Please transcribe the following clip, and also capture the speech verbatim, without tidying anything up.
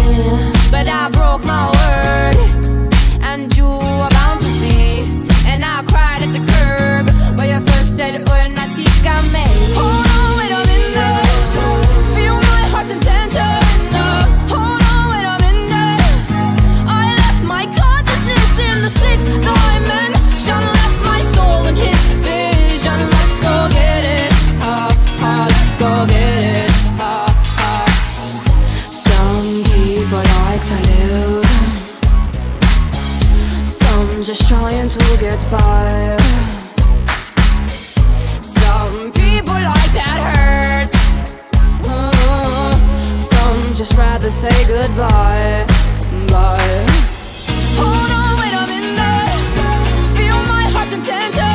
but I broke my word, and you were bound to see. And I cried at the curb where you first said, "Well, Natika me." Hold on, wait a minute. Feel my heart's intention. Hold on, wait a minute. I left my consciousness in the sixth dimension, left my soul in his vision. Let's go get it. Ha ha, let's go get it. Ha ha. Some people like to live, some just trying to get by. Some people like that hurt, uh, some just rather say goodbye. Bye. Hold on, wait a minute. Feel my heart's intention.